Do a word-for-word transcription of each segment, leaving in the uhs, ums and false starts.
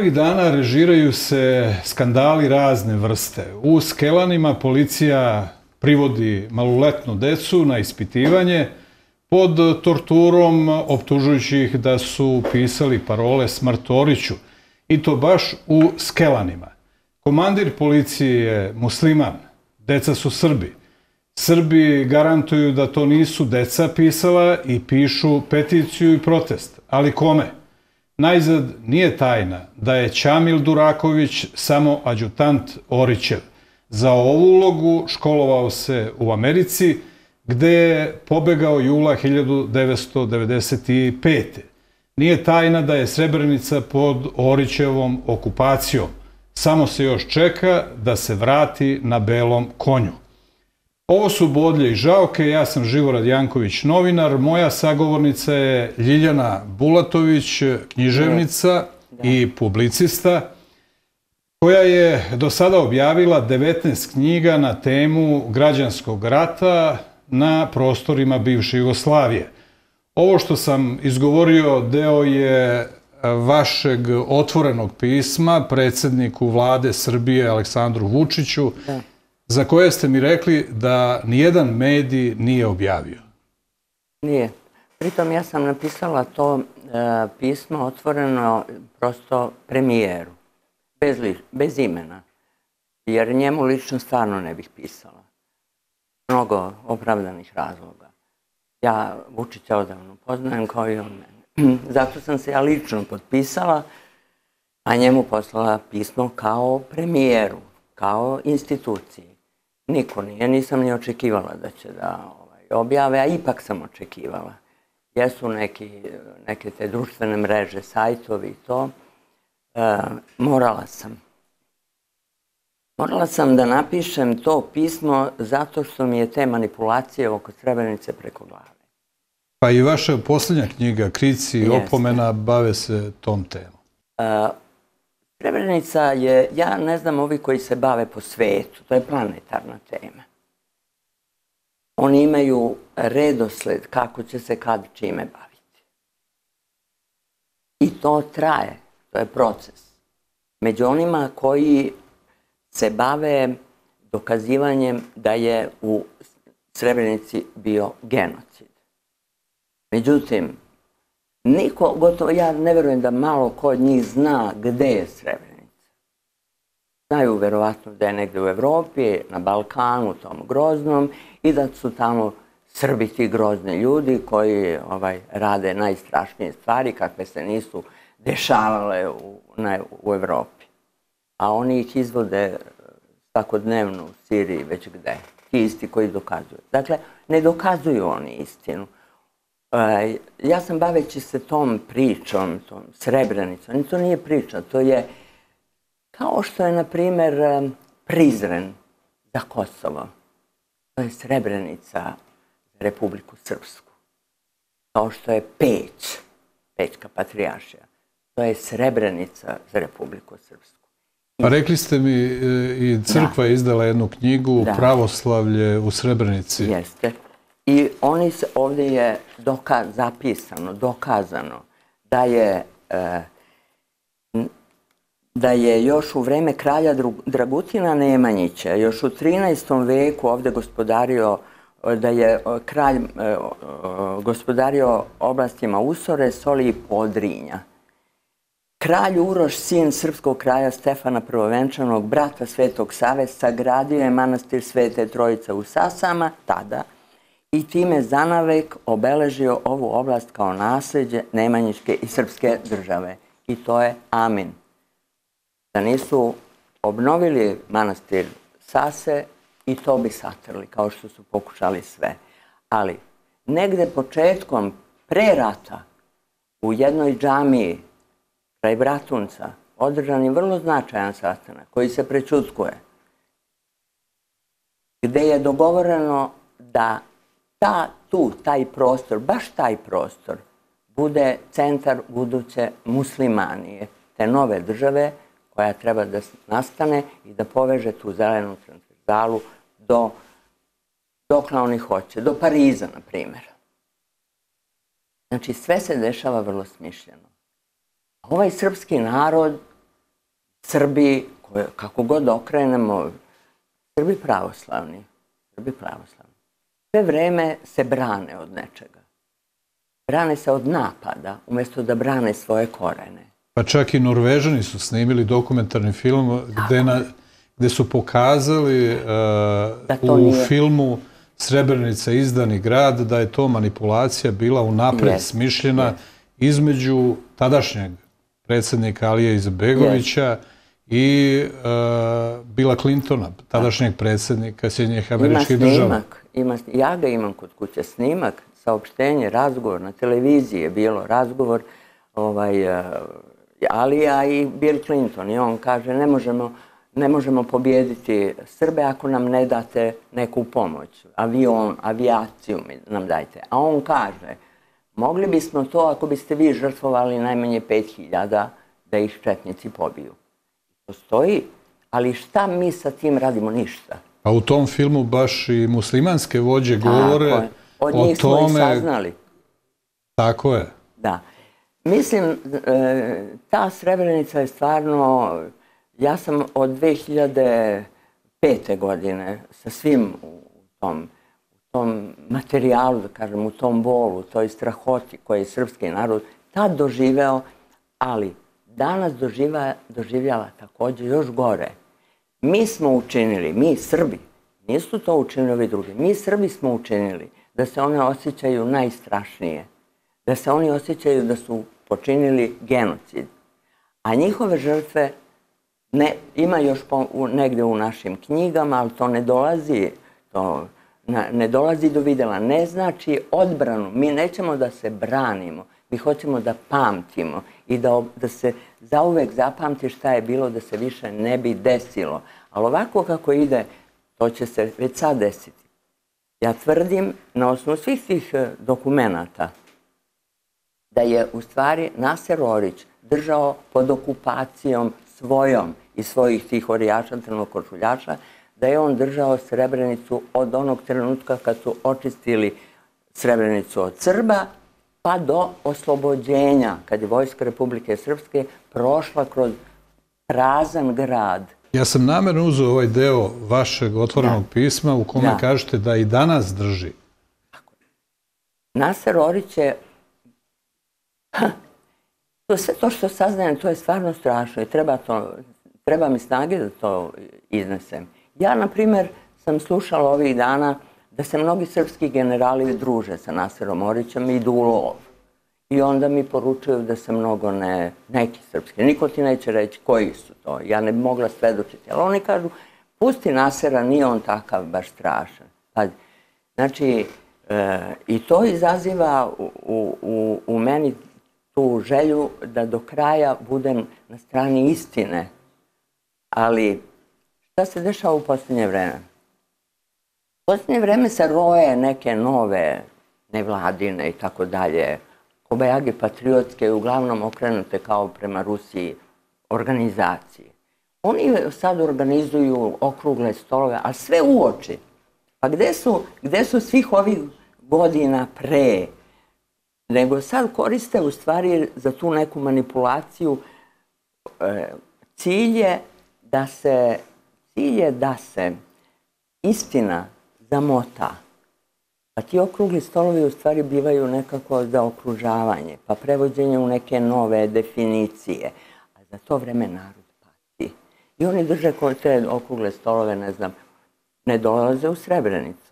Ovih dana režiraju se skandali razne vrste. U Skelanima policija privodi maloletnu decu na ispitivanje pod torturom, optužujući ih da su pisali parole "Smrt Oriću", i to baš u Skelanima. Komandir policije je musliman, deca su Srbi. Srbi garantuju da to nisu deca pisala i pišu peticiju i protest. Ali kome? Najzad nije tajna da je Ćamil Duraković samo adjutant Orićev. Za ovu ulogu školovao se u Americi, gde je pobegao jula hiljadu devetsto devedeset pete. Nije tajna da je Srebrenica pod Orićevom okupacijom. Samo se još čeka da se vrati na belom konju. Ovo su Bodlje i Žaoke, ja sam Živorad Janković, novinar. Moja sagovornica je Ljiljana Bulatović, književnica i publicista, koja je do sada objavila devetnaest knjiga na temu građanskog rata na prostorima bivše Jugoslavije. Ovo što sam izgovorio deo je vašeg otvorenog pisma predsjedniku Vlade Srbije Aleksandru Vučiću, za koje ste mi rekli da nijedan medij nije objavio. Nije. Pritom ja sam napisala to pismo otvoreno prosto premijeru, bez imena, jer njemu lično stvarno ne bih pisala. Mnogo opravdanih razloga. Ja Vučića odavno poznajem kao i on mene. Zato sam se ja lično potpisala, a njemu poslala pismo kao premijeru, kao instituciji. Niko nije, nisam ni očekivala da će da objave, a ipak sam očekivala. Jesu neke te društvene mreže, sajtovi i to. Morala sam. Morala sam da napišem to pismo zato što mi je te manipulacije oko Srebrenice preko glave. Pa i vaša posljednja knjiga, Krici i opomena, bave se tom temom. Srebrenica je, ja ne znam ovi koji se bave po svetu, to je planetarna tema. Oni imaju redosled kako će se kad čime baviti. I to traje, to je proces. Među onima koji se bave dokazivanjem da je u Srebrenici bio genocid. Međutim, niko, gotovo, ja ne verujem da malo ko od njih zna gde je Srebrenica. Znaju verovatno da je negde u Evropi, na Balkanu, tom groznom, i da su tamo Srbi ti grozni ljudi koji rade najstrašnije stvari kakve se nisu dešavale u Evropi. A oni ih izvode svakodnevno u Siriji, već gde. Ti isti koji dokazuju. Dakle, ne dokazuju oni istinu. Ja sam baveći se tom pričom, tom Srebrenicom, to nije priča, to je kao što je, na primjer, Prizren za Kosovo. To je Srebrenica za Republiku Srpsku. Kao što je Peć, Pećka patrijaršija. To je Srebrenica za Republiku Srpsku. Pa rekli ste mi, i crkva je izdala jednu knjigu, Pravoslavlje u Srebrenici. Jeste. I oni se, ovdje je zapisano, dokazano da je da je još u vreme kralja Dragutina Nemanjića, još u trinaestom veku ovdje gospodario, da je kralj gospodario oblastima Usore, Soli i Podrinja. Kralj Uroš, sin srpskog kralja Stefana Prvovenčanog, brata Svetog Save, sagradio je manastir Svete Trojice u Sasama, tada, i time zanavek obeležio ovu oblast kao nasleđe Nemanjičke i srpske države. I to je amin. Da nisu obnovili manastir Sase, i to bi satrli, kao što su pokušali sve. Ali, negde početkom, pre rata, u jednoj džamiji, kraj Bratunca, održan je vrlo značajan sastanak, koji se prećutkuje, gde je dogovoreno da tu, taj prostor, baš taj prostor, bude centar buduće muslimanije, te nove države koja treba da nastane i da poveže tu zelenu transverzalu dokle oni hoće, do Pariza, na primjer. Znači, sve se dešava vrlo smišljeno. Ovaj srpski narod Srbi, koje, kako god okrenemo, Srbi pravoslavni, Srbi pravoslavni, sve vreme se brane od nečega. Brane se od napada, umjesto da brane svoje korene. Pa čak i Norvežani su snimili dokumentarni film gde, na, gde su pokazali uh, u nije... filmu Srebrenica izdani grad, da je to manipulacija bila unapred yes. smišljena yes. između tadašnjeg predsjednika Alije Izetbegovića yes. i uh, Billa Clintona, tadašnjeg predsjednika Sjedinjenih Američkih Država. Ima, ja ga imam kod kuće, snimak, saopštenje, razgovor, na televiziji je bilo razgovor ovaj, uh, Alija i Bill Clinton. I on kaže, ne možemo, ne možemo pobijediti Srbe ako nam ne date neku pomoć. Avion, avijaciju nam dajte. A on kaže, mogli bismo to ako biste vi žrtvovali najmanje pet hiljada da ih četnici pobiju. To stoji, ali šta mi sa tim radimo? Ništa. A u tom filmu baš i muslimanske vođe govore o tome... Od njih smo i saznali. Tako je. Da. Mislim, ta Srebrenica je stvarno... Ja sam od dve hiljade pete. godine sa svim u tom, u tom materijalu, da kažem, u tom bolu, toj strahoti koje je srpski narod tad doživeo, ali danas doživa, doživljava također još gore. Mi smo učinili, mi Srbi, nisu to učinili ovi drugi, mi Srbi smo učinili da se one osjećaju najstrašnije, da se oni osjećaju da su počinili genocid, a njihove žrtve ne, ima još po, u, negdje u našim knjigama, ali to ne dolazi, to na, ne dolazi do videla. Ne znači odbranu. Mi nećemo da se branimo. Mi hoćemo da pamtimo i da, da se zauvek zapamti šta je bilo, da se više ne bi desilo. Ali ovako kako ide, to će se već sad desiti. Ja tvrdim, na osnovu svih tih dokumenata, da je u stvari Naser Orić držao pod okupacijom svojom i svojih tih orijača, crnokošuljača, da je on držao Srebrenicu od onog trenutka kad su očistili Srebrenicu od Srba, pa do oslobođenja, kad je Vojska Republike Srpske prošla kroz prazan grad. Ja sam namjerno uzeo ovaj deo vašeg otvorenog da. pisma u kome da. kažete da i danas drži. Naser Orić je... To sve to što saznajem, to je stvarno strašno i treba, to, treba mi snage da to iznesem. Ja, na primjer, sam slušala ovih dana da se mnogi srpski generali druže sa Naserom Orićem i idu u lov. I onda mi poručuju da se mnogo ne... neki srpski. Niko ti neće reći koji su to. Ja ne bi mogla svedočiti. Ali oni kažu, pusti Nasera, nije on takav baš strašan. Pa, znači, e, i to izaziva u, u, u meni tu želju da do kraja budem na strani istine. Ali šta se dešava u posljednje vreme? U posljednje vreme se roje neke nove nevladine i tako dalje, kobajage patriotske, uglavnom okrenute kao prema Rusiji organizacije. Oni sad organizuju okrugle stolove, ali sve uoči. Pa gde su, gde su svih ovih godina pre? Nego sad koriste u stvari za tu neku manipulaciju e, cilj je da se, cilj je da se istina zamota. Pa ti okrugli stolovi u stvari bivaju nekako za okružavanje, pa prevođenje u neke nove definicije. A za to vreme narod pati. I oni drže koje te okrugle stolove, ne znam, ne dolaze u Srebrenicu.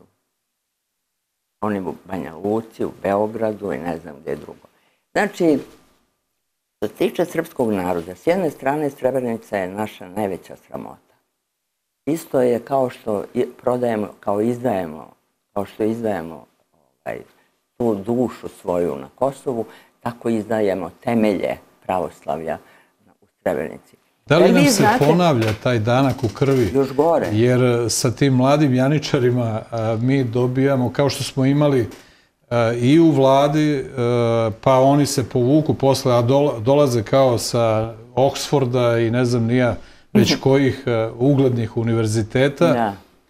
Oni u Banja Luci, u Beogradu i ne znam gdje drugo. Znači, što se tiče srpskog naroda, s jedne strane Srebrenica je naša najveća sramota. Isto je kao što prodajemo, kao izdajemo, kao što izdajemo ovaj, tu dušu svoju na Kosovu, tako izdajemo temelje pravoslavlja u Srebrenici. Da li nam se ponavlja taj danak u krvi? Još gore. Jer sa tim mladim janičarima mi dobijamo, kao što smo imali i u vladi, pa oni se povuku posle, a dolaze kao sa Oksforda i ne znam nija već kojih uglednih univerziteta,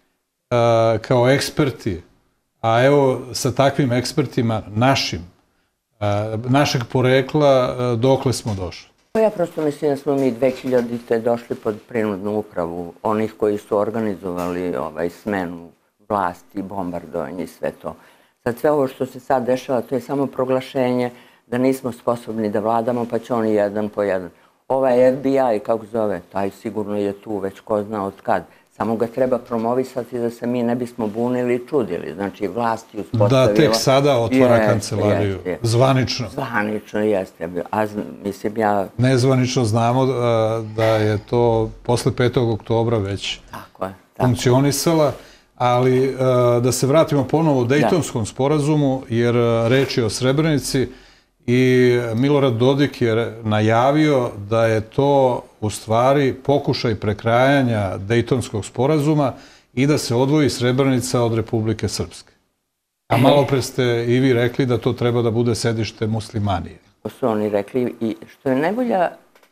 kao eksperti. A evo, sa takvim ekspertima, našim, našeg porekla, dokle smo došli? Ja prosto mislim da smo mi dve hiljadite došli pod prinudnu upravu onih koji su organizovali ovaj smenu vlasti, bombardovanje i sve to. Sad sve ovo što se sad dešava, to je samo proglašenje da nismo sposobni da vladamo, pa će oni jedan po jedan. Ovaj F B I, kako zove, taj sigurno je tu već ko zna od kad. Samo ga treba promovisati da se mi ne bismo bunili i čudili. Znači, vlast je uspostavila... Da, tek sada otvara kancelariju. Zvanično. Zvanično, jeste. A mislim, ja... Nezvanično znamo da je to posle petog oktobra već funkcionisala, ali da se vratimo ponovo u Dejtonskom sporazumu, jer reč je o Srebrenici i Milorad Dodik je najavio da je to u stvari pokušaj prekrajanja Dejtonskog sporazuma i da se odvoji Srebrenica od Republike Srpske. A malo pre ste i vi rekli da to treba da bude sedište muslimanije. To su oni rekli i što je najbolja,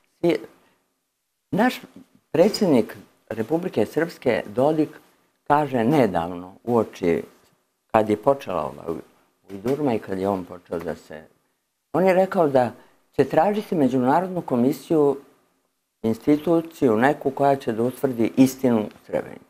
naš predsjednik Republike Srpske Dodik kaže nedavno uoči kad je počela ova Ujdurma i kad je on počeo da se... On je rekao da će tražiti međunarodnu komisiju, instituciju, neku koja će da utvrdi istinu u Srebrenici.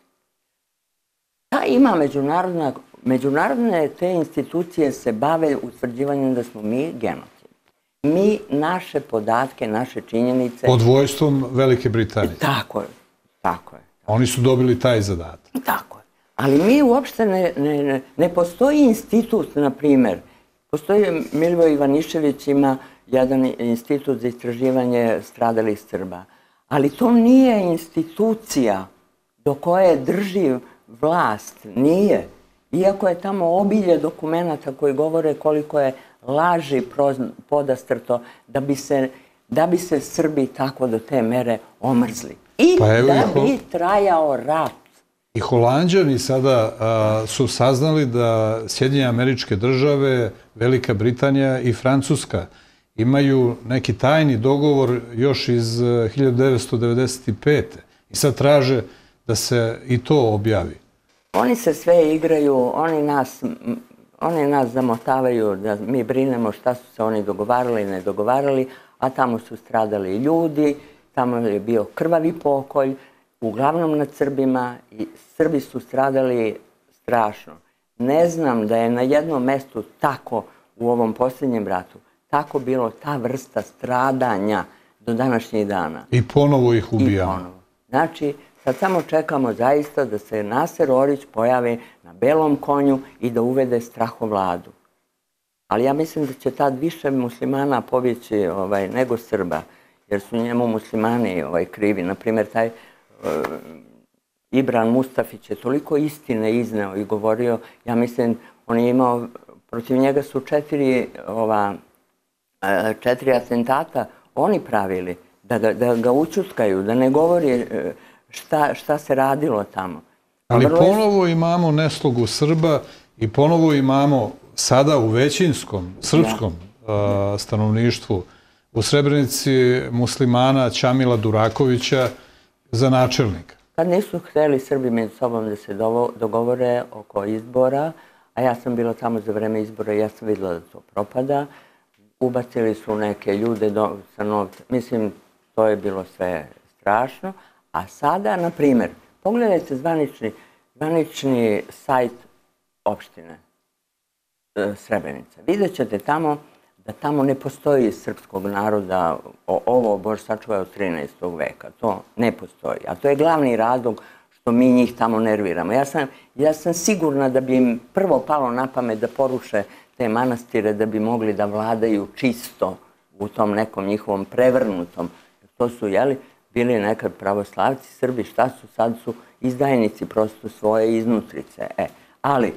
Ta ima međunarodna, međunarodne te institucije se bave utvrđivanjem da smo mi genocid. Mi naše podatke, naše činjenice... Pod vojstvom Velike Britanije. Tako je, tako je. Oni su dobili taj zadatak. Tako je. Ali mi uopšte ne, ne, ne postoji institut, na primjer, postoji Milivoj Ivanišević ima jedan institut za istraživanje stradalih Srba, ali to nije institucija do koje drži vlast, nije. Iako je tamo obilje dokumenata koji govore koliko je laži podastrto da bi se, da bi se Srbi tako do te mere omrzli. I da bi trajao rat. I Holanđani sada su saznali da Sjedinjene Američke Države, Velika Britanija i Francuska imaju neki tajni dogovor još iz hiljadu devetsto devedeset pete. I sad traže da se i to objavi. Oni se sve igraju, oni nas, oni nas zamotavaju da mi brinemo šta su se oni dogovarali i ne dogovarali, a tamo su stradali ljudi, tamo je bio krvavi pokolj, uglavnom nad Srbima, i Srbi su stradali strašno. Ne znam da je na jednom mestu tako u ovom posljednjem ratu, tako bilo ta vrsta stradanja do današnjih dana. I ponovo ih ubijamo. Znači, sad samo čekamo zaista da se Naser Orić pojavi na belom konju i da uvede strahovladu. Ali ja mislim da će tad više muslimana pobjeći nego Srba, jer su njemu muslimani krivi. Naprimjer, taj Ibran Mustafić je toliko istine izneo i govorio, ja mislim, on je imao, protiv njega su četiri, ova, četiri atentata oni pravili, da ga, da ga učutkaju, da ne govori šta, šta se radilo tamo. Ali ponovo imamo neslogu Srba i ponovo imamo sada u većinskom srpskom ja. stanovništvu u Srebrenici muslimana Ćamila Durakovića za načelnika. Kad nisu hteli Srbi među sobom da se dogovore oko izbora, a ja sam bila tamo za vreme izbora i ja sam vidjela da to propada, ubacili su neke ljude do, sa novca. Mislim, to je bilo sve strašno. A sada, na primjer, pogledajte zvanični, zvanični sajt opštine e, Srebrenica. Vidjet ćete tamo da tamo ne postoji srpskog naroda, o, ovo, Bož sačuvaj, od trinaestog veka. To ne postoji. A to je glavni razlog što mi njih tamo nerviramo. Ja sam, ja sam sigurna da bi im prvo palo na pamet da poruše te manastire, da bi mogli da vladaju čisto u tom nekom njihovom prevrnutom. To su, jeli, bili nekad pravoslavci, Srbi, šta su, sad su izdajnici prosto svoje iznutrice. E, ali,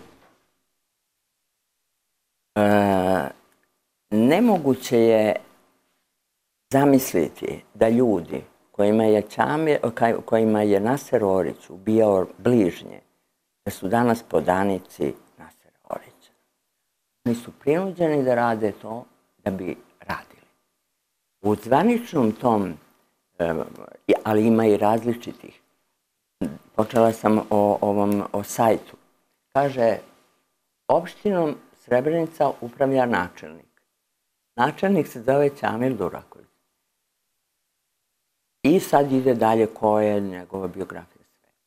e, nemoguće je zamisliti da ljudi kojima je, Ćamil, kojima je Naser Orić ubijao bližnje, da su danas podanici Nasera Orića. Oni su prinuđeni da rade to da bi radili. U zvaničnom tom, ali ima i različitih, počela sam o ovom o sajtu, kaže, opštinom Srebrenica upravlja načelnik. Načelnik se zove Ćamil Duraković. I sad ide dalje koja je njegova biografija.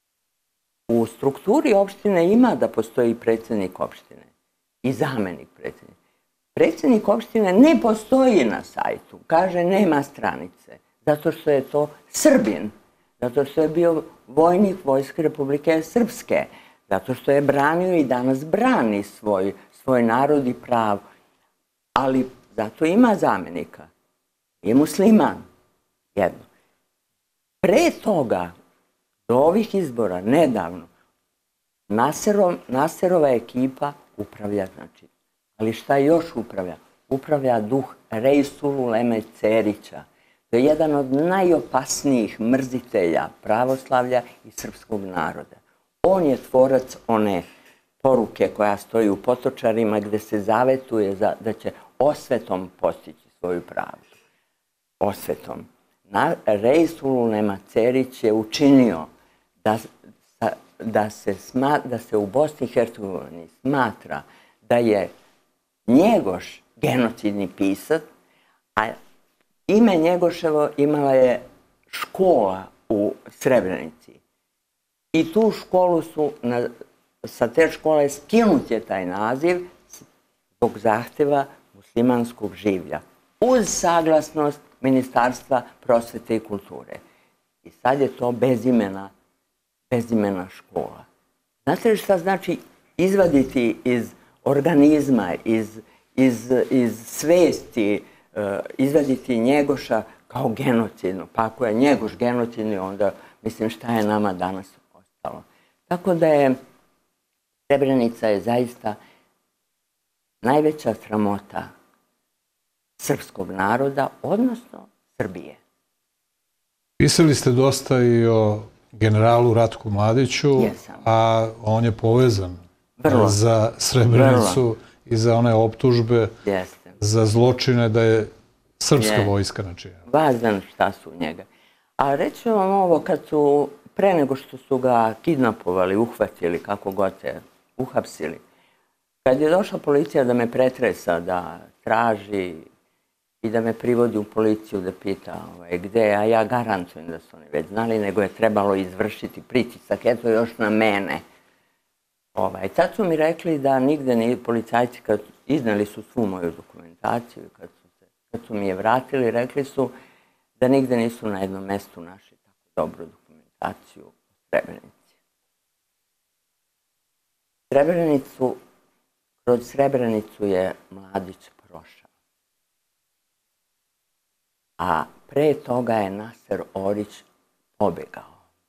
U strukturi opštine ima da postoji predsjednik opštine i zamenik predsjednika. Predsjednik opštine ne postoji na sajtu, kaže nema stranice, zato što je to Srbin, zato što je bio vojnik Vojske Republike Srpske, zato što je branio i danas brani svoj, svoj narod i pravo, ali zato ima zamenika, je musliman, jedno. Pre toga, do ovih izbora, nedavno, Naserov, Naserova ekipa upravlja, znači, ali šta još upravlja? Upravlja duh Reisululeme Cerića. To je jedan od najopasnijih mrzitelja pravoslavlja i srpskog naroda. On je tvorac one poruke koja stoji u Potočarima gde se zavetuje za, da će osvetom postići svoju pravdu. Osvetom. Reisululema Cerić je učinio da, da, se sma, da se u Bosni i Hercegovini smatra da je Njegoš genocidni pisac, a ime Njegoševo imala je škola u Srebrenici. I tu školu su, na, sa te škole skinut je taj naziv zbog zahteva muslimanskog življa, uz saglasnost Ministarstva prosvete i kulture. I sad je to bezimena, bezimena škola. Znate li šta znači izvaditi iz organizma, iz, iz, iz svesti, uh, izvaditi Njegoša kao genocidno? Pa ako je Njegoš genocidni, onda mislim šta je nama danas ostalo. Tako da je Srebrenica je zaista najveća sramota srpskog naroda, odnosno Srbije. Pisali ste dosta i o generalu Ratku Mladiću, Jesam. A on je povezan Vrlo. za Srebrenicu Vrlo. I za one optužbe Jeste. za zločine da je srpska je. vojska načinila. Vazdan šta su njega. A reći vam ovo, kad su, pre nego što su ga kidnapovali, uhvatili, kako god je, uhapsili, kad je došla policija da me pretresa, da traži i da me privodi u policiju da pita ovaj, gde, a ja garantujem da su oni već znali, nego je trebalo izvršiti pritisak, eto još na mene. Ovaj, tad su mi rekli da nigde ni policajci, kad iznali su svu moju dokumentaciju, kad su, se, kad su mi je vratili, rekli su da nigde nisu na jednom mestu našli tako dobru dokumentaciju o Srebrenici. Srebrenicu, kroz Srebrenicu je Mladić prošao. A pre toga je Naser Orić pobegao.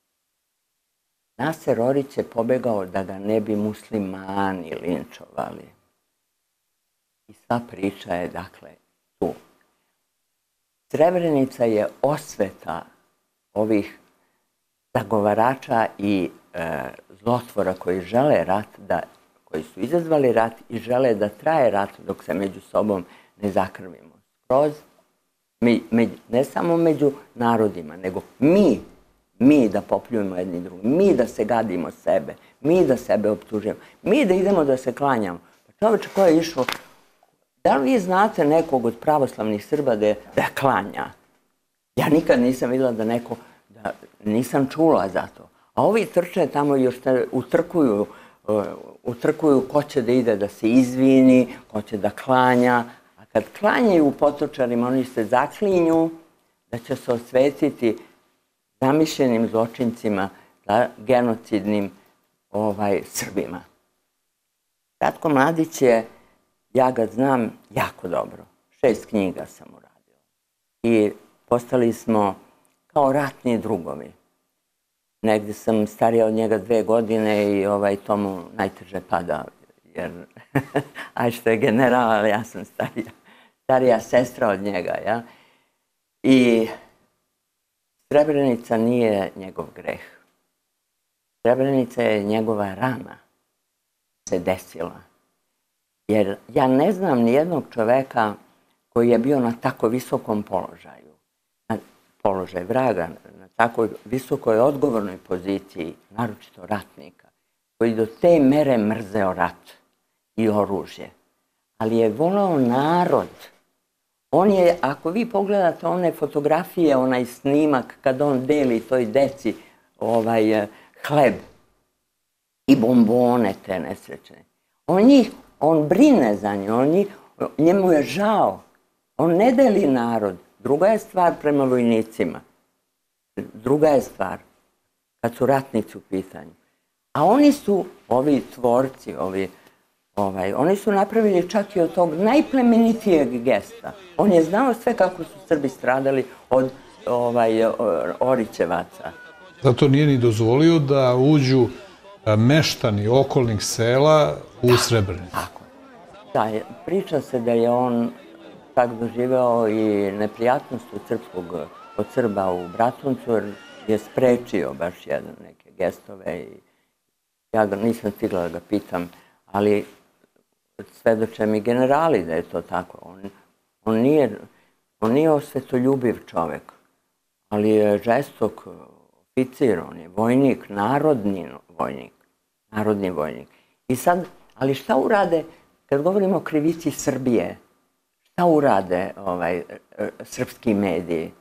Naser Orić je pobegao da ga ne bi muslimani linčovali. I sva priča je, dakle, tu. Srebrenica je osveta ovih zagovarača i e, zlotvora koji žele rat, da, koji su izazvali rat i žele da traje rat dok se među sobom ne zakrvimo. Skroz, mi, me, ne samo među narodima, nego mi, mi da popljujemo jedni drugi, mi da se gadimo sebe, mi da sebe optužujemo, mi da idemo da se klanjamo. Pa čoveče ko je išao, da li vi znate nekog od pravoslavnih Srba da, je, da klanja? Ja nikad nisam vidjela da neko, da nisam čula za to. A ovi trče tamo još utrkuju, uh, utrkuju ko će da ide da se izvini, ko će da klanja. A kad klanjaju u Potočarima, oni se zaklinju da će se osvetiti zamišljenim zločincima, da, genocidnim ovaj, Srbima. Ratko Mladić je, ja ga znam jako dobro. Šest knjiga sam uradio. I postali smo kao ratni drugovi. Negde sam starija od njega dve godine i ovaj, to mu najteže pada. Jer, aj što je general, ali ja sam starija. Starija sestra od njega, ja. I Srebrenica nije njegov greh. Srebrenica je njegova rana se desila. Jer ja ne znam ni jednog čoveka koji je bio na tako visokom položaju, na položaj vraga, na tako visokoj odgovornoj poziciji, naročito ratnika, koji do te mere mrzeo rat i oružje. Ali je voleo narod. On je, ako vi pogledate one fotografije, onaj snimak kad on deli toj deci ovaj, hleb i bombone te nesrećne, on njih, on brine za nju, on njih, njemu je žao. On ne deli narod. Druga je stvar prema vojnicima. Druga je stvar kad su ratnici u pitanju. A oni su, ovi tvorci, ovi, ovaj, oni su napravili čak i od tog najplemenitijeg gesta. On je znao sve kako su Srbi stradali od ovaj, Orićevaca. Zato nije ni dozvolio da uđu meštani okolnih sela u Srebrenicu. Tako. Da, priča se da je on tak doživeo i neprijatnost od, srpskog, od Srba u Bratuncu, jer je sprečio baš jedan neke gestove i ja ga nisam stigla da ga pitam, ali svedoče mi generali da je to tako. On, on, nije, on nije osvetoljubiv čovek, ali je žestok oficir, on je vojnik, narodni vojnik, narodni vojnik. I sad, ali šta urade, kad govorimo o krivici Srbije, šta urade ovaj, srpski mediji?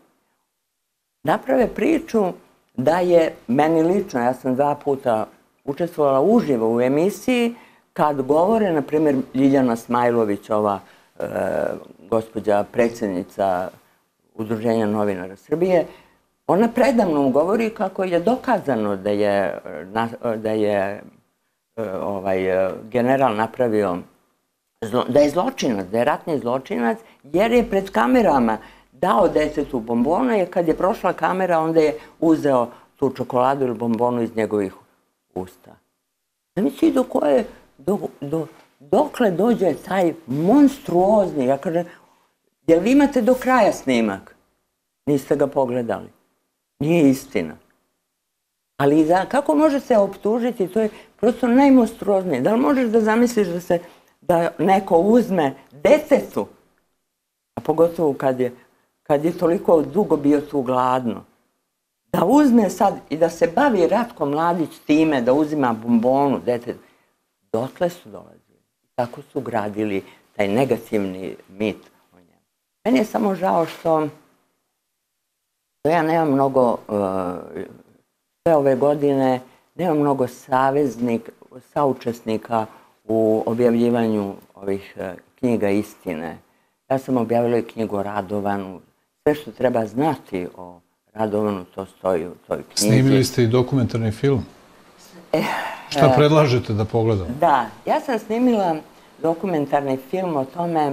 Naprave priču da je, meni lično, ja sam dva puta učestvovala uživo u emisiji, kad govore, na primjer, Ljiljana Smajlović, ova e, gospođa predsjednica Udruženja novinara Srbije, ona predamnom govori kako je dokazano da je, da je e, ovaj, general napravio, da je zločinac, da je ratni zločinac, jer je pred kamerama dao detetu bombone, i kad je prošla kamera, onda je uzeo tu čokoladu ili bombonu iz njegovih usta. Zamisli do koje, do, do, dokle dođe taj monstruozni, ja kažem, jel vi imate do kraja snimak? Niste ga pogledali. Nije istina. Ali da, kako može se optužiti, to je prosto najmonstruoznije. Da li možeš da zamisliš da se, da neko uzme detetu, a pogotovo kad je, kad je toliko dugo bio tu gladno, da uzme sad i da se bavi Ratko Mladić time, da uzima bombonu, dete, dotle su dolazili. Tako su gradili taj negativni mit o njemu. Meni je samo žao što, što ja nemam mnogo, uh, sve ove godine, nemam mnogo saveznik, saučesnika u objavljivanju ovih uh, knjiga istine. Ja sam objavila i knjigu o Radovanu. Sve što treba znati o Radovanu, to stoji u toj knjizi. Snimili ste i dokumentarni film. E, Šta predlažete da pogledam? Da, ja sam snimila dokumentarni film o tome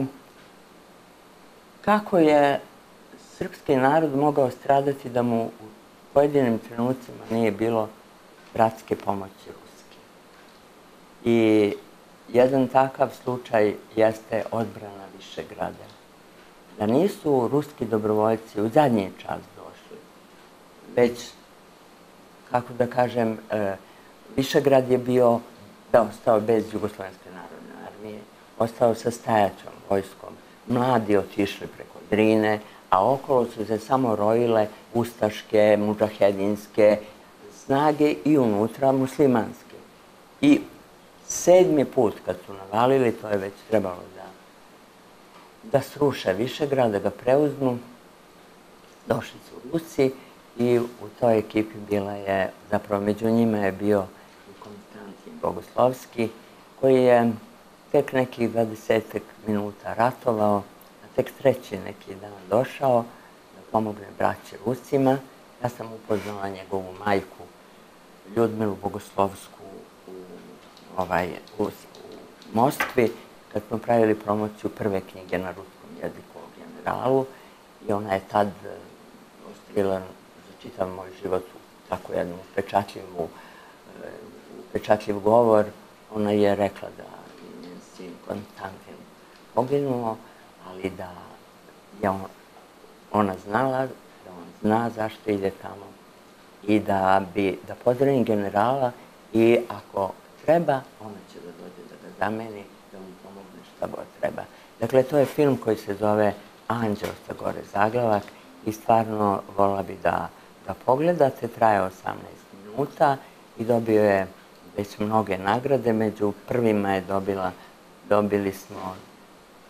kako je srpski narod mogao stradati da mu u pojedinim trenucima nije bilo bratske pomoći ruske. I jedan takav slučaj jeste odbrana Višegrada. Da nisu ruski dobrovoljci u zadnji čas došli, već, kako da kažem, Višegrad je bio, da ostao bez Jugoslovenske narodne armije, ostao sa stajaćom vojskom, mladi otišli preko Drine, a okolo su se samo rojile ustaške, mudžahedinske snage i unutra muslimanske. I sedmi put kad su navalili, to je već trebalo da, da sruše Višegrad, da ga preuzmu, došli su Rusi i u toj ekipi bila je, zapravo među njima je bio Konstantin Bogoslovski, koji je tek nekih dvadesetak minuta ratovao, a tek treći neki dan došao da pomogne braći Rusima. Ja sam upoznala njegovu majku, Ljudmilu Bogoslovsku, u, ovaj, u, u Moskvi, kad smo pravili promociju prve knjige na ruskom jeziku o generalu, i ona je tad ostavila za čitav moj život tako jednu upečatljivu, upečatljiv govor. Ona je rekla da je njen sin Konstantin poginuo, ali da je on, ona znala, da on zna zašto ide tamo i da bi, da pozdravim generala i ako treba, ona će da dođe da ga zameni, da mu pomogne šta god treba. Dakle, to je film koji se zove Anđeo sa gore zaglavak i stvarno volila bi da ga pogledate. Traje osamnaest minuta i dobio je već mnoge nagrade. Među prvima je dobila, dobili smo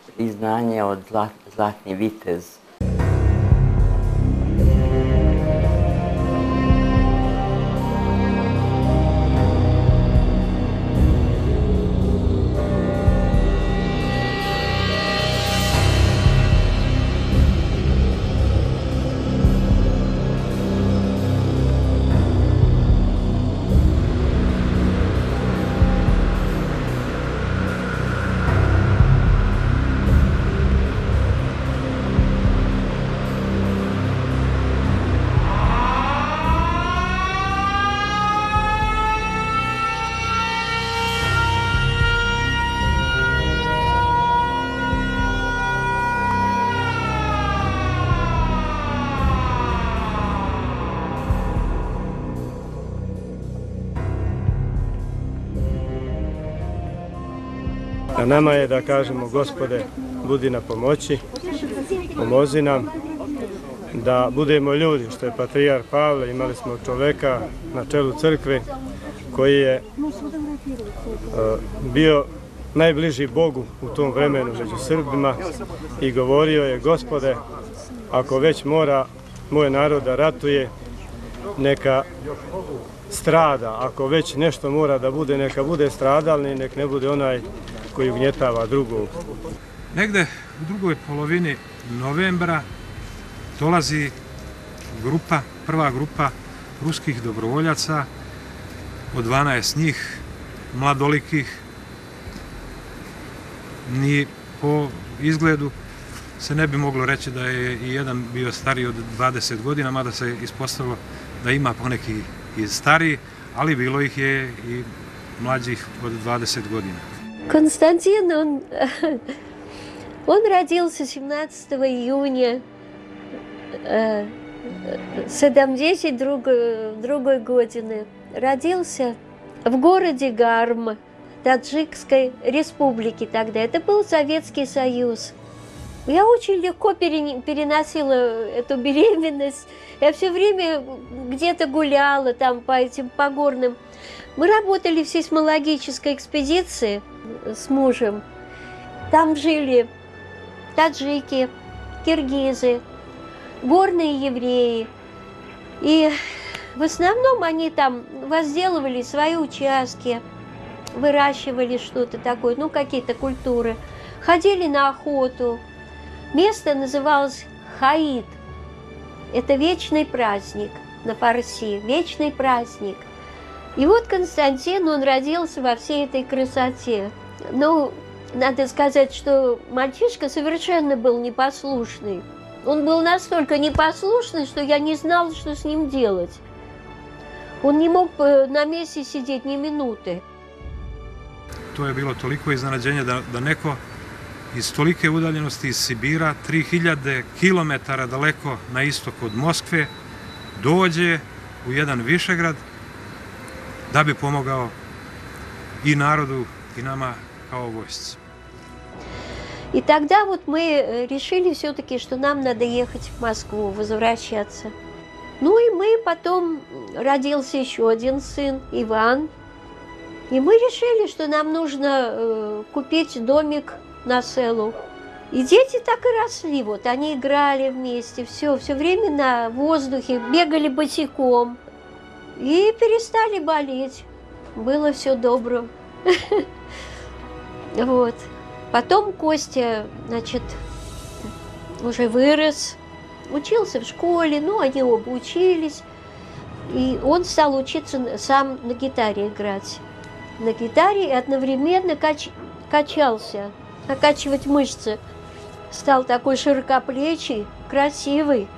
priznanje od zlat, Zlatni vitez. Na nama je da kažemo, Gospode, budi na pomoći, pomozi nam da budemo ljudi, što je patrijarh Pavle. Imali smo čoveka na čelu crkve koji je uh, bio najbliži Bogu u tom vremenu među Srbima i govorio je: Gospode, ako već mora moj narod da ratuje, neka strada, ako već nešto mora da bude, neka bude stradalni, nek ne bude onaj koji ugnjetava drugog. Negde u drugoj polovini novembra dolazi grupa, prva grupa ruskih dobrovoljaca od dvanaest njih, mladolikih. Ni po izgledu se ne bi moglo reći da je i jedan bio stariji od dvadeset godina, mada se ispostavilo da ima poneki i stariji, ali bilo ih je i mlađih od dvadeset godina. Константин, он, он родился семнадцатого июня семьдесят другой годины. Родился в городе Гарм, Таджикской республики тогда. Это был Советский Союз. Я очень легко переносила эту беременность. Я все время где-то гуляла там по этим погорным. Мы работали в сейсмологической экспедиции с мужем. Там жили таджики, киргизы, горные евреи. И в основном они там возделывали свои участки, выращивали что-то такое, ну какие-то культуры. Ходили на охоту. Место называлось Хаид. Это вечный праздник на фарси, вечный праздник. И вот Константин, он родился во всей этой красоте. Ну, надо сказать, что мальчишка совершенно был непослушный. Он был настолько непослушный, что я не знала, что с ним делать. Он не мог на месте сидеть ни минуты. To je bilo toliko iznenađenje da, da neko iz tolike udaljenosti iz Sibira, tri hiljade kilometara daleko na istok od Moskve, dođe u jedan Višegrad da bi pomogao и народу, и nama kao vojsci. И тогда вот мы решили все-таки, что нам надо ехать в Москву, возвращаться. Ну и мы потом, родился еще один сын, Иван. И мы решили, что нам нужно э, купить домик на селу. И дети так и росли, вот они играли вместе, все, все время на воздухе, бегали босиком. И перестали болеть. Было все добро. Вот. Потом Костя, значит, уже вырос, учился в школе, ну, они оба учились. И он стал учиться сам на гитаре играть. На гитаре и одновременно кач... качался, накачивать мышцы. Стал такой широкоплечий, красивый.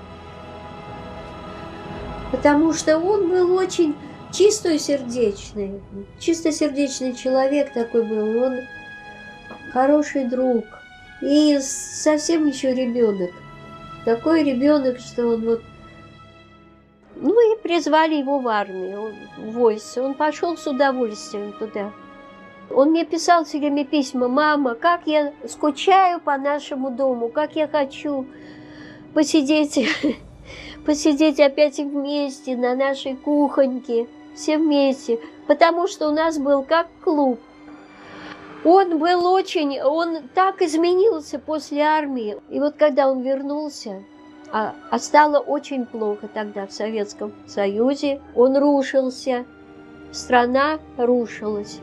Потому что он был очень чистосердечный, чистосердечный человек такой был, он хороший друг и совсем еще ребенок, такой ребенок, что он вот, ну и призвали его в армию, в войско, он пошел с удовольствием туда. Он мне писал все время письма: мама, как я скучаю по нашему дому, как я хочу посидеть посидеть опять вместе на нашей кухоньке, все вместе, потому что у нас был как клуб. Он был очень, он так изменился после армии. И вот когда он вернулся, а, а стало очень плохо тогда в Советском Союзе, он рушился, страна рушилась.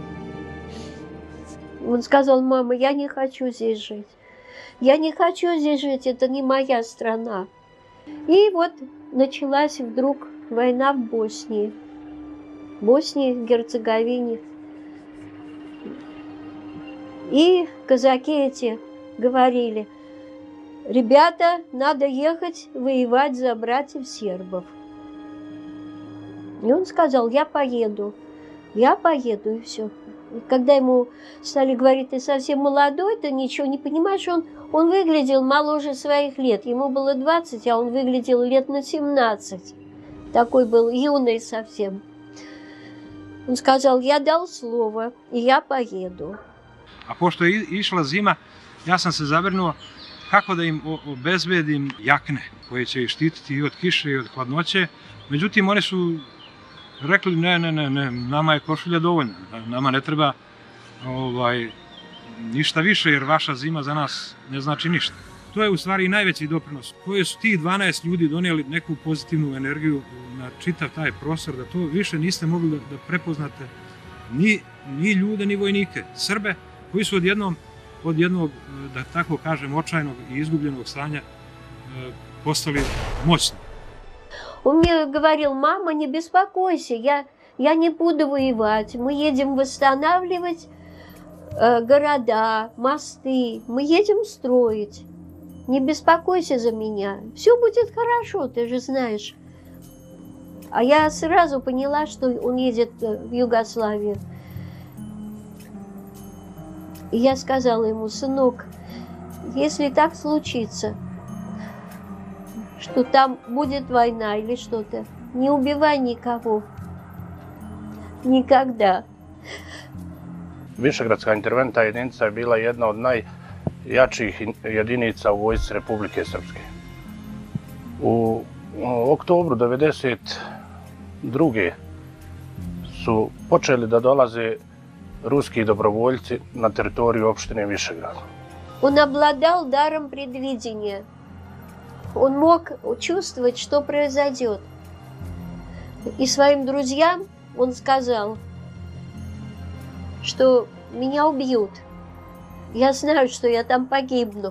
Он сказал: мама, я не хочу здесь жить. Я не хочу здесь жить, это не моя страна. И вот началась вдруг война в Боснии. В Боснии, в Герцеговине. И казаки эти говорили: ребята, надо ехать воевать за братьев сербов. И он сказал: я поеду, я поеду, и все. И когда ему стали говорить: ты совсем молодой, ты ничего не понимаешь, он, он выглядел моложе своих лет. Ему было двадцать, а он выглядел лет на семнадцать. Такой был юный совсем. Он сказал: я dal слово, и я поеду. A pošto je išla zima, ja sam se zabrinuo kako da im obezbedim jakne koje će ih štititi i od kiše i od hladnoće. Međutim, oni su rekli: ne, ne, ne, ne, nama je košulja dovoljna, nama ne treba ovaj, ništa više jer vaša zima za nas ne znači ništa. To je u stvari i najveći doprinos. Koje su ti dvanaest ljudi donijeli neku pozitivnu energiju na čitav taj prostor, da to više niste mogli da, da prepoznate ni, ni ljude, ni vojnike, Srbe, koji su odjednom, od jednog, da tako kažem, očajnog i izgubljenog stanja postali moćni. Он мне говорил: мама, не беспокойся, я, я не буду воевать, мы едем восстанавливать э, города, мосты, мы едем строить. Не беспокойся за меня, все будет хорошо, ты же знаешь. А я сразу поняла, что он едет в Югославию. И я сказала ему: сынок, если так случится, что там будет война или что-то, не убивай никого. Никогда. Višegradska interventna jedinica je bila jedna od najjačih jedinica u vojsci Republike Srpske. U oktobru devedeset druge su počeli da dolaze ruski dobrovoljci na teritoriju opštine Višegrad. Он обладал даром предвидения. Он мог чувствовать, что произойдет. И своим друзьям он сказал, что меня убьют. Я знаю, что я там погибну.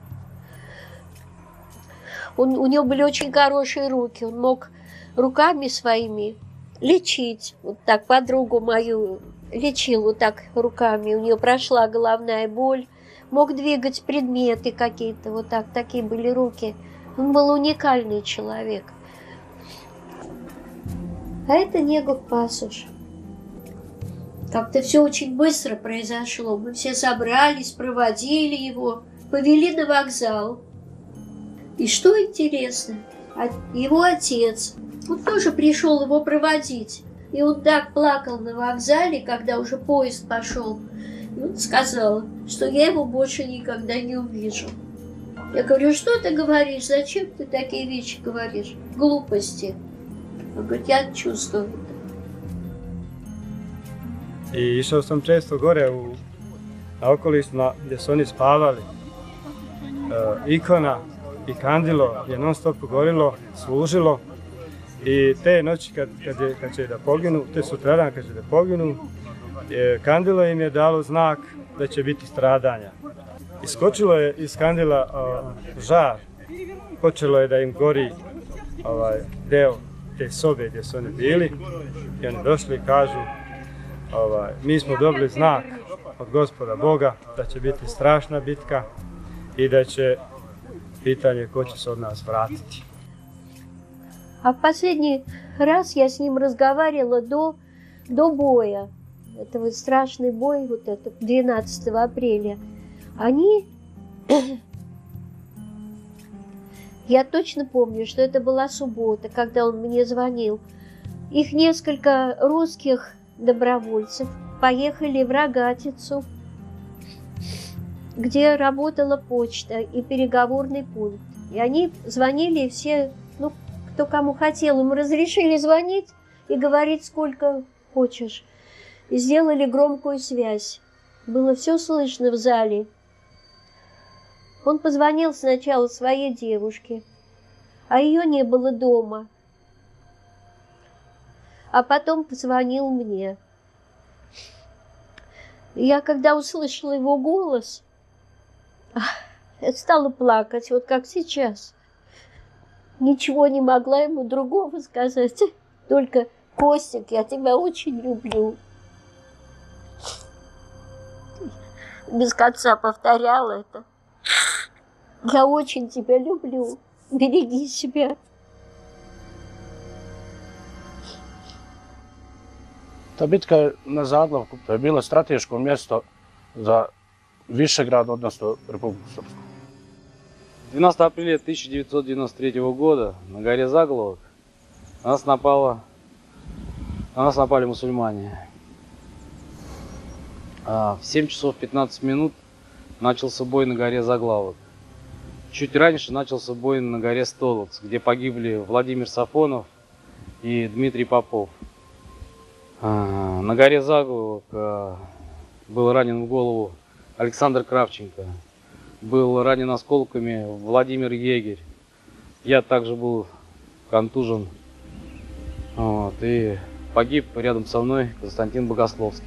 Он, у него были очень хорошие руки. Он мог руками своими лечить. Вот так подругу мою лечил вот так руками. У нее прошла головная боль. Мог двигать предметы какие-то. Вот так, такие были руки. Он был уникальный человек. А это Негов Пасуш. Как-то все очень быстро произошло. Мы все собрались, проводили его, повели на вокзал. И что интересно, его отец, он тоже пришел его проводить. И он так плакал на вокзале, когда уже поезд пошел. И он сказал, что я его больше никогда не увижу. Я говорю: что ты говоришь? Зачем ты такие вещи говоришь? Глупости. Он говорит: я чувствую это. I išao sam često gore u, na okolištima gdje su oni spavali. E, ikona i kandilo je non stop gorilo, služilo. I te noći kad, kad, je, kad će da poginu, te sutradan kad će da poginu, je, kandilo im je dalo znak da će biti stradanja. Iskočilo je iz kandila o, žar, počelo je da im gori ovaj, deo te sobe gdje su oni bili i oni došli i kažu: ovaj, mi smo dobili znak od Gospoda Boga da će biti strašna bitka i da će pitanje ko će se od nas vratiti. А в последний раз я с ним разговаривала до, до боя. Это вот страшный бой, вот это двенадцатого апреля. Они... Я точно помню, что это была суббота, когда он мне звонил. Их несколько русских добровольцев поехали в Рогатицу, где работала почта и переговорный пункт. И они звонили все, ну, кто кому хотел, им разрешили звонить и говорить сколько хочешь. И сделали громкую связь. Было все слышно в зале. Он позвонил сначала своей девушке, а ее не было дома. А потом позвонил мне. Я, когда услышала его голос, я стала плакать, вот как сейчас. Ничего не могла ему другого сказать, только: Костик, я тебя очень люблю. Без конца повторяла это. Я очень тебя люблю. Береги себя. Ta bitka na Zaglavku, to je bilo strateško mjesto za Višegrad, odnosno Republiku Srpsku. двенадцатого апреля тысяча девятьсот девяносто третьего года на горе Заголовок на нас, напало, на нас напали мусульмане. А в семь часов пятнадцать минут начался бой на горе Заглавок. Чуть раньше начался бой на горе Столовц, где погибли Владимир Сафонов и Дмитрий Попов. А, на горе Заголовок а, был ранен в голову Александр Кравченко. Был ранен осколками Владимир Егерь. Я также был контужен. Вот, и погиб рядом со мной Константин Богословский.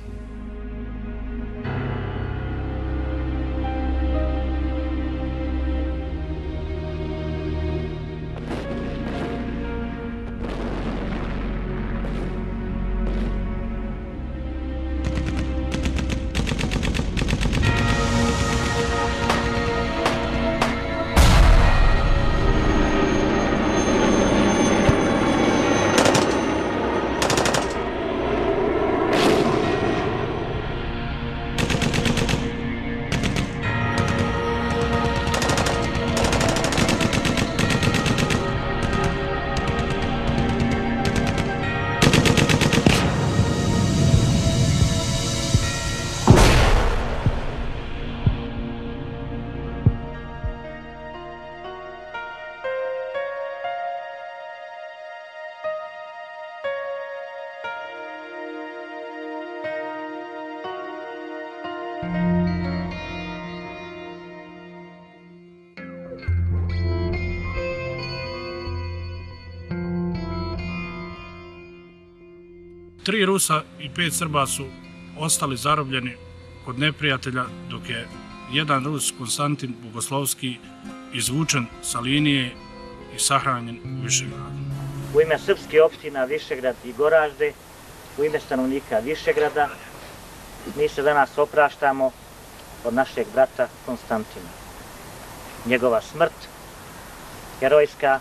Tri Rusa i pet Srba su ostali zarobljeni kod neprijatelja, dok je jedan Rus, Konstantin Bogoslovski, izvučen sa linije i sahranjen u Višegradu. U ime srpske opština Višegrad i Goražde, u ime stanovnika Višegrada, mi se danas opraštamo od našeg brata Konstantina. Njegova smrt, herojska,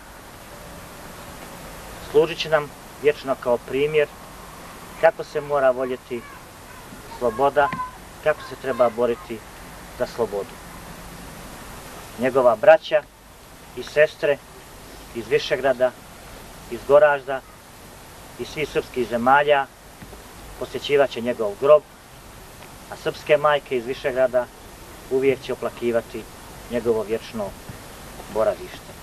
služit će nam vječno kao primjer kako se mora voljeti sloboda, kako se treba boriti za slobodu. Njegova braća i sestre iz Višegrada, iz Goražda i svih srpskih zemalja posjećivat će njegov grob, a srpske majke iz Višegrada uvijek će oplakivati njegovo vječno boravište.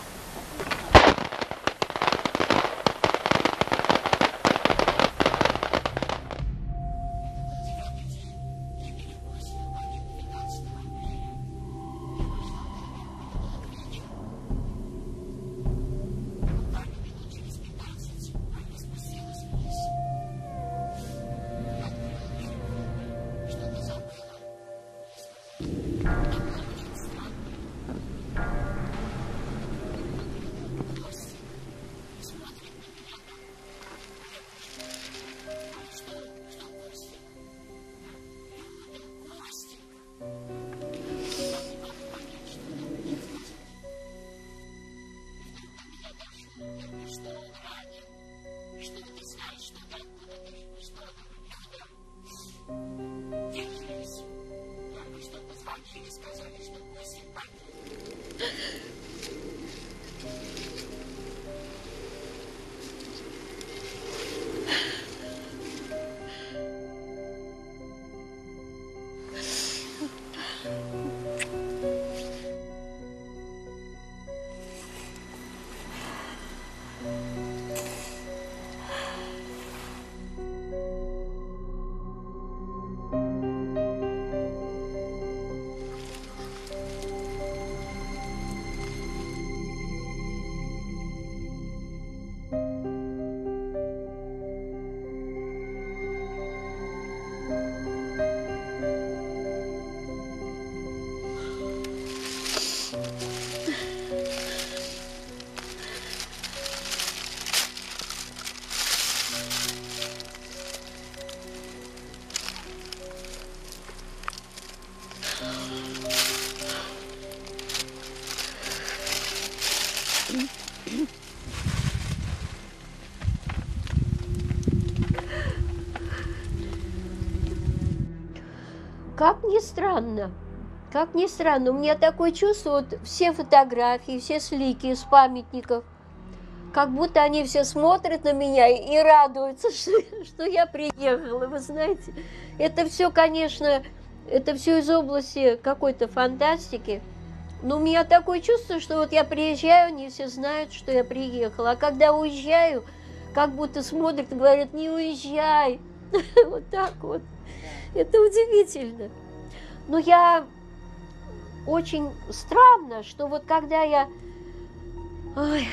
как ни странно, как ни странно, у меня такое чувство, вот все фотографии, все слики с памятников, как будто они все смотрят на меня и радуются, что, что я приехала. Вы знаете, это все, конечно, это все из области какой-то фантастики. Но у меня такое чувство, что вот я приезжаю, они все знают, что я приехала. А когда уезжаю, как будто смотрят и говорят: не уезжай. Вот так вот. Это удивительно. Но я... Очень странно, что вот когда я... Ой.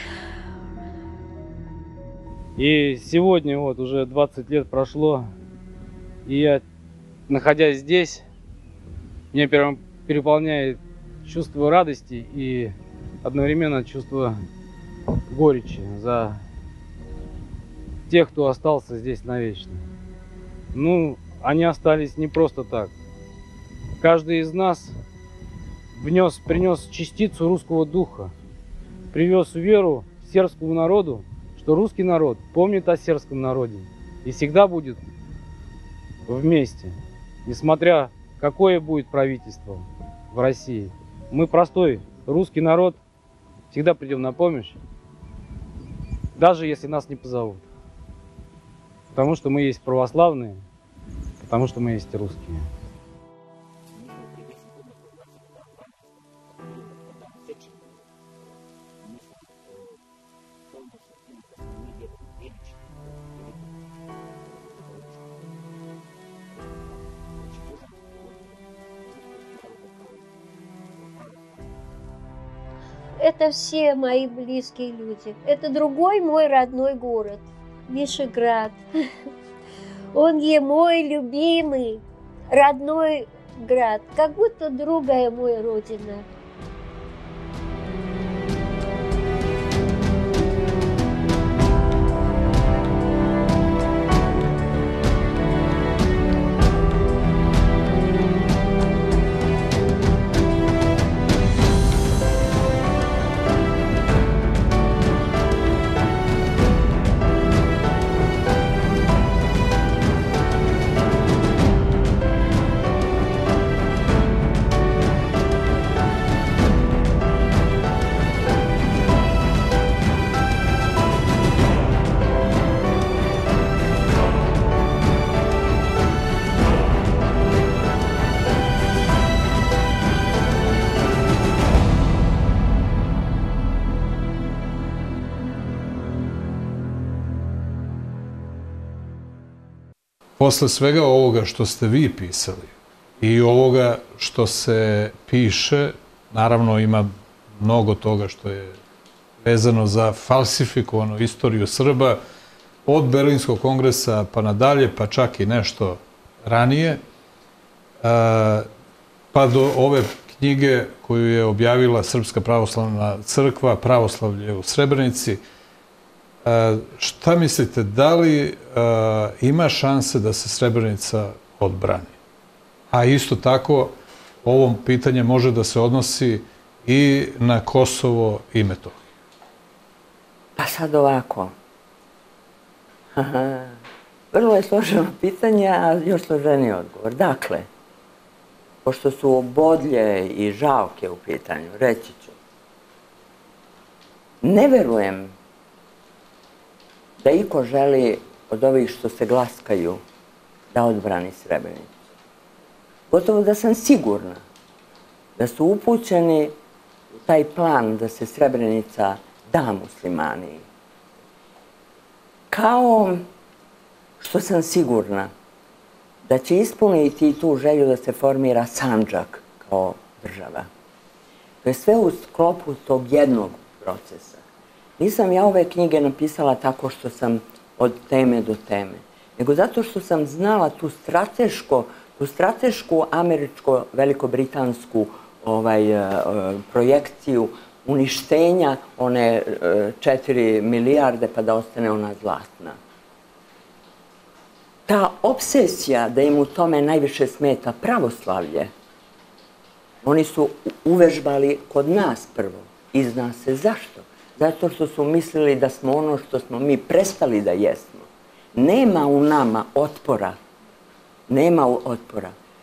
И сегодня вот уже двадцать лет прошло, и я, находясь здесь, меня прям переполняет чувство радости и одновременно чувство горечи за тех, кто остался здесь навечно. Ну, они остались не просто так. Каждый из нас внес, принес частицу русского духа, привез веру сербскому народу, что русский народ помнит о сербском народе и всегда будет вместе, несмотря какое будет правительство в России. Мы простой русский народ, всегда придем на помощь, даже если нас не позовут. Потому что мы есть православные, потому что мы есть русские. Это все мои близкие люди. Это другой мой родной город, Вишеград. Он е мой любимый, родной град, как будто другая моя родина. Posle svega ovoga što ste vi pisali i ovoga što se piše, naravno ima mnogo toga što je vezano za falsifikovanu istoriju Srba, od Berlinskog kongresa pa nadalje, pa čak i nešto ranije, pa do ove knjige koju je objavila Srpska pravoslavna crkva, Pravoslavlje u Srebrenici. Šta mislite, da li ima šanse da se Srebrenica odbrani? A isto tako, ovo pitanje može da se odnosi i na Kosovo i Metohiju. Pa sad ovako. Vrlo je složeno pitanje, a još složeniji odgovor. Dakle, pošto su Bodlje i Žalke u pitanju, reći ću, ne verujem da iko želi od ovih što se glaskaju da odbrani Srebrenicu. Gotovo da sam sigurna da su upućeni u taj plan da se Srebrenica da muslimaniji. Kao što sam sigurna da će ispuniti tu želju da se formira Sandžak kao država. To je sve u sklopu tog jednog procesa. Nisam ja ove knjige napisala tako što sam od teme do teme, nego zato što sam znala tu strateško, tu stratešku američko-velikobritansku projekciju uništenja one četiri milijarde pa da ostane ona zlatna. Ta obsesija da im u tome najviše smeta pravoslavlje, oni su uvežbali kod nas prvo i zna se zašto. Zato što su mislili da smo ono što smo mi prestali da jesmo. Nema u nama otpora. Nema otpora.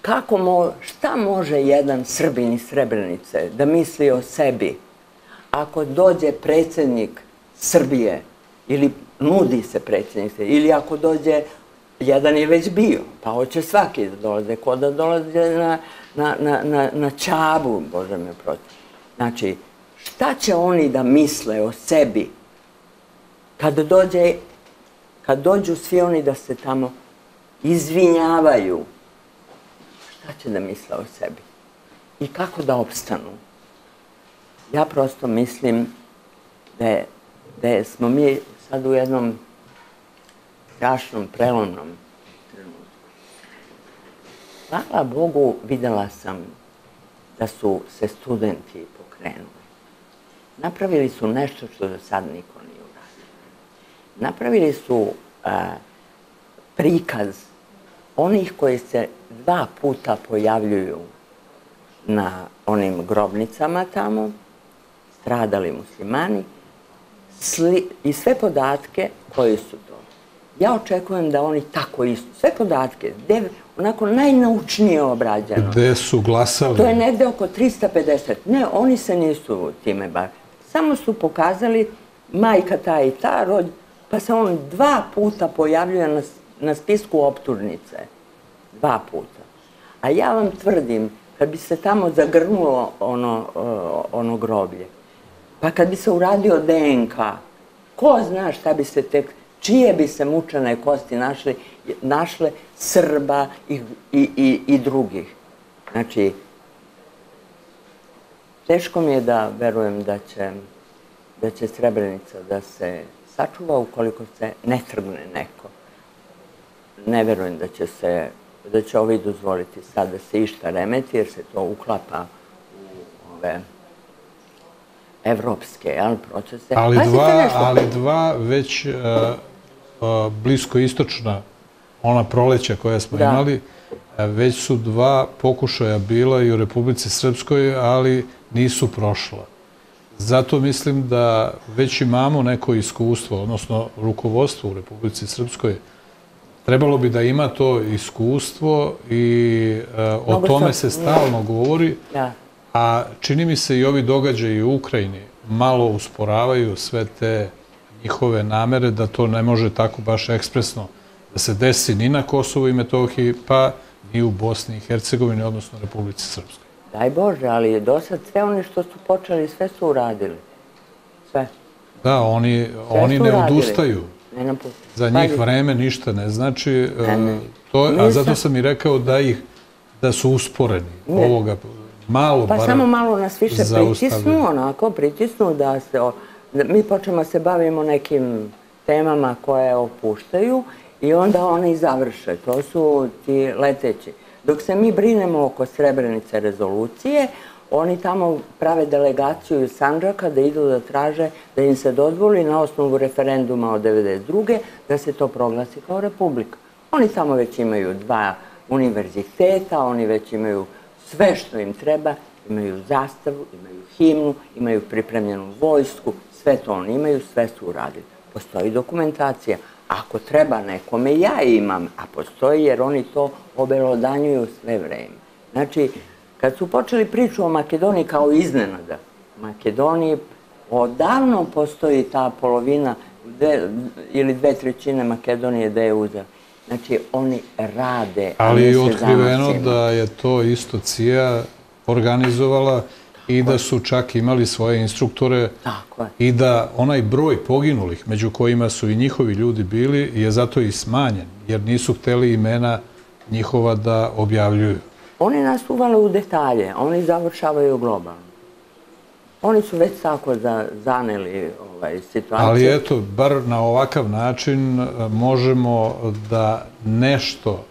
kako mo, šta može jedan Srbin iz Srebrenice da misli o sebi ako dođe predsjednik Srbije ili nudi se predsjednik Srbije, ili ako dođe, jedan je već bio, pa hoće svaki da dolaze, ko da dolaze na, na, na, na, na Čabu, Bože me protiv. Znači, šta će oni da misle o sebi kad dođe, kad dođu svi oni da se tamo izvinjavaju? Šta će da misle o sebi? I kako da opstanu? Ja prosto mislim da, je, da smo mi sad u jednom strašnom, prelomnom trenutku. Hvala Bogu, videla sam da su se studenti pokrenuli. Napravili su nešto što do sad niko nije uradio. Napravili su a, prikaz onih koji se dva puta pojavljuju na onim grobnicama tamo, stradali muslimani, sli, i sve podatke koji su to. Ja očekujem da oni tako isto, sve podatke, de, onako najnaučnije obrađeno. Gde su glasali? To je negde oko trista pedeset. Ne, oni se nisu time bar. Samo su pokazali majka ta i ta, rod, pa se on dva puta pojavljuje na, na spisku optužnice. Dva puta. A ja vam tvrdim, kad bi se tamo zagrnulo ono, ono groblje, pa kad bi se uradio D N K, ko zna šta bi se tek, čije bi se mučane kosti našli, našle Srba i, i, i, i drugih. Znači, teško mi je da verujem da će, da će Srebrenica da se sačuva ukoliko se ne trgne neko. Ne verujem da će se, da će ovi dozvoliti sad da se išta remeti, jer se to uklapa u ove evropske procese. Ali dva, ali dva već uh, uh, bliskoistočna, ona proleća koja smo da. imali, uh, već su dva pokušaja bila i u Republici Srpskoj, ali nisu prošla. Zato mislim da već imamo neko iskustvo, odnosno rukovodstvo u Republici Srpskoj. Trebalo bi da ima to iskustvo i uh, o tome se stalno govori. Da. A čini mi se i ovi događaji u Ukrajini malo usporavaju sve te njihove namere da to ne može tako baš ekspresno da se desi ni na Kosovu i Metohiji, pa ni u Bosni i Hercegovini, odnosno Republici Srpskoj. Daj Bože, ali do sad sve oni što su počeli, sve su uradili. Sve. Da, oni, oni ne odustaju. Ne Za njih vreme ništa ne znači. Ne, ne. To, a zato sam i rekao da, ih, da su usporeni ne. ovoga. Malo pa samo malo nas više pritisnu, onako, pritisnu da se, da mi počnemo se bavimo nekim temama koje opuštaju i onda one i završe. To su ti leteći. Dok se mi brinemo oko Srebrenice rezolucije, oni tamo prave delegaciju iz Sandžaka da idu da traže da im se dozvoli na osnovu referenduma od devedeset druge da se to proglasi kao republika. Oni tamo već imaju dva univerziteta, oni već imaju sve što im treba, imaju zastavu, imaju himnu, imaju pripremljenu vojsku, sve to oni imaju, sve su uradili. Postoji dokumentacija. Ako treba nekome, ja imam, a postoji jer oni to obelodanjuju sve vreme. Znači, kad su počeli priču o Makedoniji kao iznenada, u Makedoniji odavno postoji ta polovina dve, ili dve trećine Makedonije da je uzela. Znači, oni rade. Ali je otkriveno da je to isto C I A organizovala i da su čak imali svoje instruktore i da onaj broj poginulih, među kojima su i njihovi ljudi bili, je zato i smanjen, jer nisu hteli imena njihova da objavljuju. Oni nas uvale u detalje, oni završavaju globalno. Oni su već tako zaneli ovaj, situaciju. Ali eto, bar na ovakav način možemo da nešto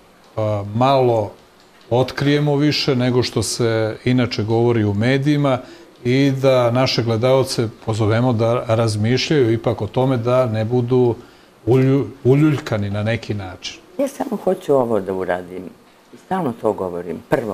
malo otkrijemo više nego što se inače govori u medijima i da naše gledalce pozovemo da razmišljaju ipak o tome da ne budu uljuljkani na neki način. Ja samo hoću ovo da uradim i stalno to govorim. Prvo,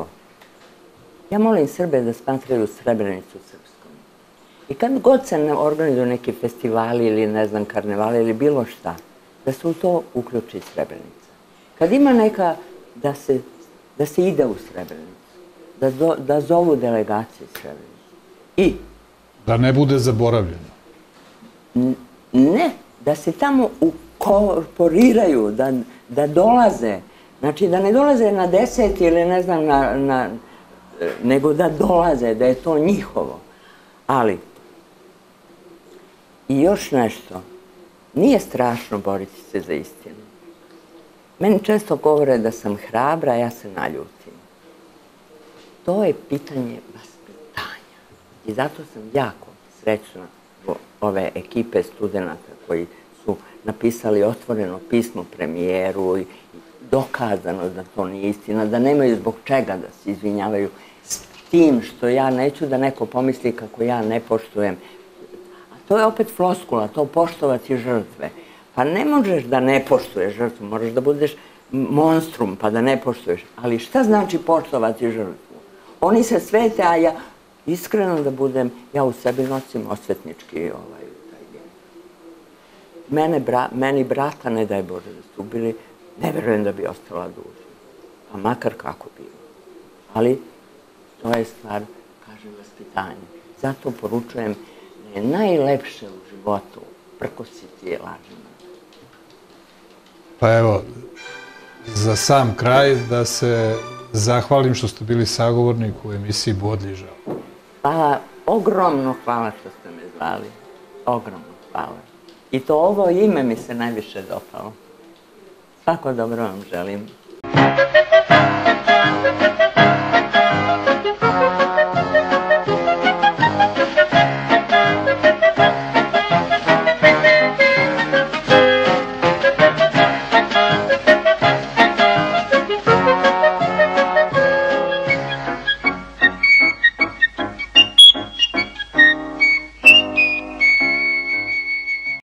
ja molim Srbe da smatraju Srebrenicu srpskom. I kad god se organizuju neki festivali ili ne znam karnevali ili bilo šta, da se u to uključi Srebrenica. Kad ima neka da se da se ide u Srebrenicu, da, zo, da zovu delegacije iz Srebrenice. I da ne bude zaboravljeno. Ne, da se tamo ukorporiraju, da, da dolaze, znači da ne dolaze na deset ili ne znam, na, na, nego da dolaze, da je to njihovo. Ali, i još nešto, nije strašno boriti se za istinu. Meni često govore da sam hrabra, ja se naljutim. To je pitanje vaspitanja. I zato sam jako srećna ove ekipe studenta koji su napisali otvoreno pismo premijeru i dokazano da to nije istina, da nemaju zbog čega da se izvinjavaju, s tim što ja neću da neko pomisli kako ja ne poštujem. A to je opet floskula, to poštovati žrtve. Pa ne možeš da ne poštuješ žrtvu, moraš da budeš monstrum pa da ne poštuješ. Ali šta znači poštovati žrtvu? Oni se svete, a ja iskreno da budem, ja u sebi nosim osvetnički ovaj, taj gen. Mene, bra, meni brata, ne daj Bože da su ubili, ne verujem da bi ostala dužna. Pa makar kako bilo. Ali to je stvar, kažem, vaspitanja. Zato poručujem da je najlepše u životu prkositi lažima. Pa evo, za sam kraj da se zahvalim što ste bili sagovornik u emisiji Bodlji žal. Pa, ogromno hvala što ste me zvali. Ogromno hvala. I to ovo ime mi se najviše dopalo. Svako dobro vam želim.